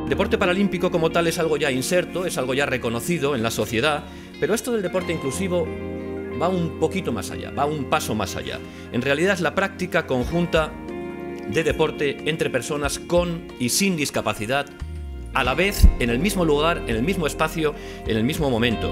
El deporte paralímpico como tal es algo ya inserto, es algo ya reconocido en la sociedad, pero esto del deporte inclusivo va un poquito más allá, va un paso más allá. En realidad es la práctica conjunta de deporte entre personas con y sin discapacidad, a la vez, en el mismo lugar, en el mismo espacio, en el mismo momento.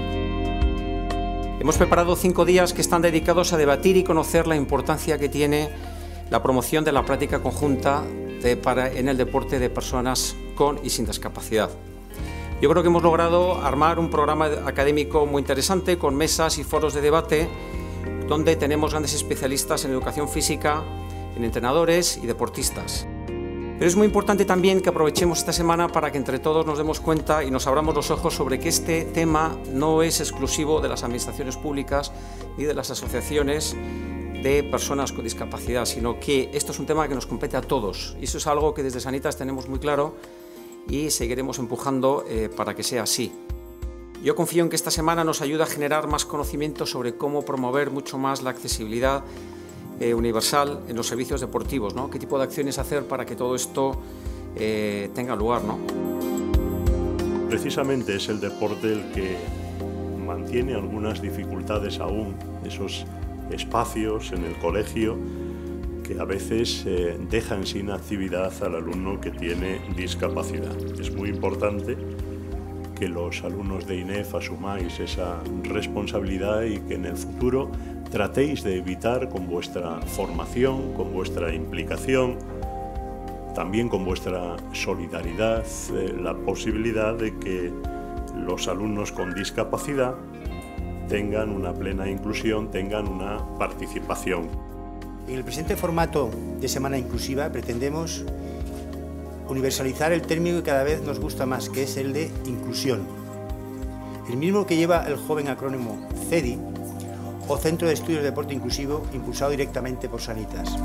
Hemos preparado 5 días que están dedicados a debatir y conocer la importancia que tiene la promoción de la práctica conjunta en el deporte de personas con y sin discapacidad. Yo creo que hemos logrado armar un programa académico muy interesante con mesas y foros de debate donde tenemos grandes especialistas en educación física, en entrenadores y deportistas. Pero es muy importante también que aprovechemos esta semana para que entre todos nos demos cuenta y nos abramos los ojos sobre que este tema no es exclusivo de las administraciones públicas ni de las asociaciones de personas con discapacidad, sino que esto es un tema que nos compete a todos. Y eso es algo que desde Sanitas tenemos muy claro y seguiremos empujando para que sea así. Yo confío en que esta semana nos ayude a generar más conocimiento sobre cómo promover mucho más la accesibilidad universal en los servicios deportivos, ¿no? Qué tipo de acciones hacer para que todo esto tenga lugar, ¿no? Precisamente es el deporte el que mantiene algunas dificultades aún, esos espacios en el colegio que a veces dejan sin actividad al alumno que tiene discapacidad. Es muy importante que los alumnos de INEF asumáis esa responsabilidad y que en el futuro tratéis de evitar con vuestra formación, con vuestra implicación, también con vuestra solidaridad, la posibilidad de que los alumnos con discapacidad tengan una plena inclusión, tengan una participación. En el presente formato de Semana Inclusiva pretendemos universalizar el término que cada vez nos gusta más, que es el de inclusión. El mismo que lleva el joven acrónimo CEDI, o Centro de Estudios de Deporte Inclusivo, impulsado directamente por Sanitas.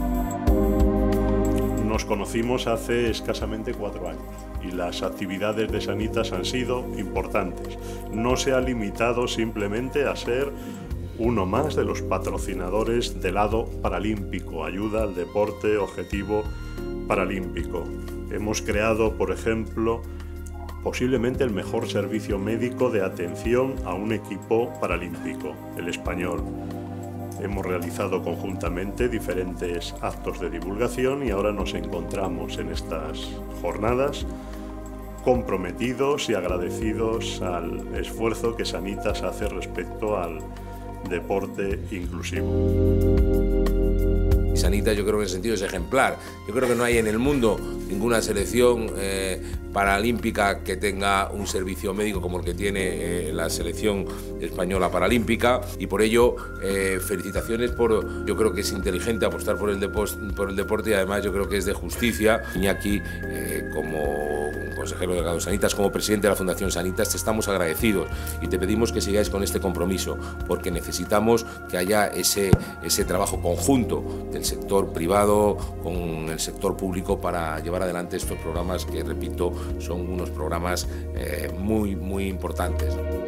Nos conocimos hace escasamente 4 años y las actividades de Sanitas han sido importantes. No se ha limitado simplemente a ser uno más de los patrocinadores del lado paralímpico, ayuda al deporte objetivo paralímpico. Hemos creado, por ejemplo, posiblemente el mejor servicio médico de atención a un equipo paralímpico, el español. Hemos realizado conjuntamente diferentes actos de divulgación y ahora nos encontramos en estas jornadas comprometidos y agradecidos al esfuerzo que Sanitas hace respecto al deporte inclusivo. Sanitas, yo creo que en ese sentido es ejemplar. Yo creo que no hay en el mundo ninguna selección paralímpica que tenga un servicio médico como el que tiene la selección española paralímpica, y por ello felicitaciones yo creo que es inteligente apostar por el deporte, y además yo creo que es de justicia. Iñaki, como consejero delegado de Sanitas, como presidente de la Fundación Sanitas, te estamos agradecidos y te pedimos que sigáis con este compromiso, porque necesitamos que haya ese trabajo conjunto del sector privado con el sector público para llevar adelante estos programas que, repito, son unos programas muy importantes.